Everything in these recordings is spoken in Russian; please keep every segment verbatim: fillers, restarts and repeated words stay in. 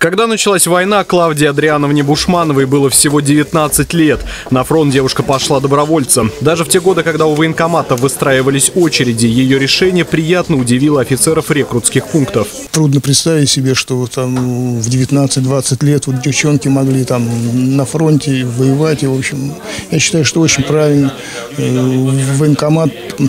Когда началась война, Клавдии Адриановне Бушмановой было всего девятнадцать лет. На фронт девушка пошла добровольцем. Даже в те годы, когда у военкоматов выстраивались очереди, ее решение приятно удивило офицеров рекрутских пунктов. Трудно представить себе, что там в девятнадцать-двадцать лет вот девчонки могли там на фронте воевать. И, в общем, я считаю, что очень правильно. Военкомат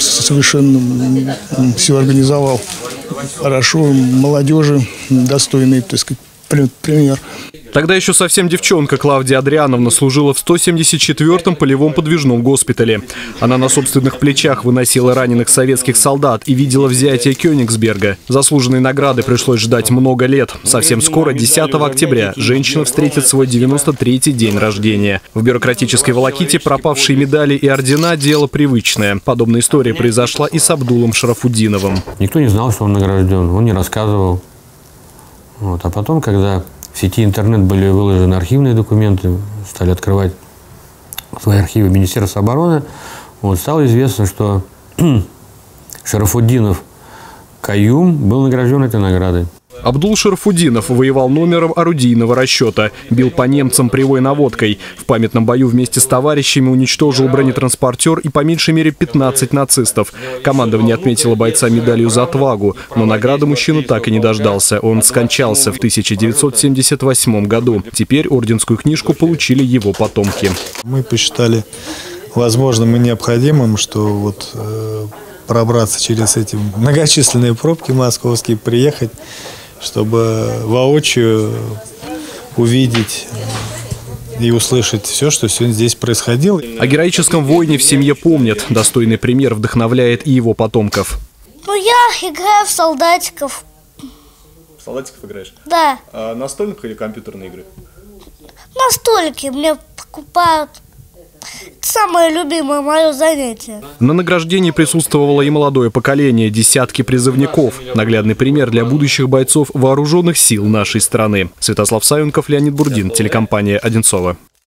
совершенно все организовал хорошо, молодежи достойный, так сказать, пример. Тогда еще совсем девчонка Клавдия Адриановна служила в сто семьдесят четвёртом полевом подвижном госпитале. Она на собственных плечах выносила раненых советских солдат и видела взятие Кёнигсберга. Заслуженной награды пришлось ждать много лет. Совсем скоро, десятого октября, женщина встретит свой девяносто третий день рождения. В бюрократической волоките пропавшие медали и ордена – дело привычное. Подобная история произошла и с Абдулом Шарафуддиновым. Никто не знал, что он награжден, он не рассказывал. Вот. А потом, когда в сети интернет были выложены архивные документы, стали открывать свои архивы Министерства обороны, вот, стало известно, что Шарафуддинов Каюм был награжден этой наградой. Абдул Шарафуддинов воевал номером орудийного расчета, бил по немцам прямой наводкой. В памятном бою вместе с товарищами уничтожил бронетранспортер и по меньшей мере пятнадцать нацистов. Командование отметило бойца медалью за отвагу, но награды мужчина так и не дождался. Он скончался в тысяча девятьсот семьдесят восьмом году. Теперь орденскую книжку получили его потомки. Мы посчитали возможным и необходимым, что вот э, пробраться через эти многочисленные пробки московские, приехать, чтобы воочию увидеть и услышать все, что сегодня здесь происходило. О героическом воине в семье помнят. Достойный пример вдохновляет и его потомков. Ну, я играю в солдатиков. В солдатиков играешь? Да. А настольных или компьютерные игры? На столике мне покупают. Это самое любимое мое занятие. На награждении присутствовало и молодое поколение, десятки призывников. Наглядный пример для будущих бойцов вооруженных сил нашей страны. Святослав Савенков, Леонид Бурдин, телекомпания «Одинцово».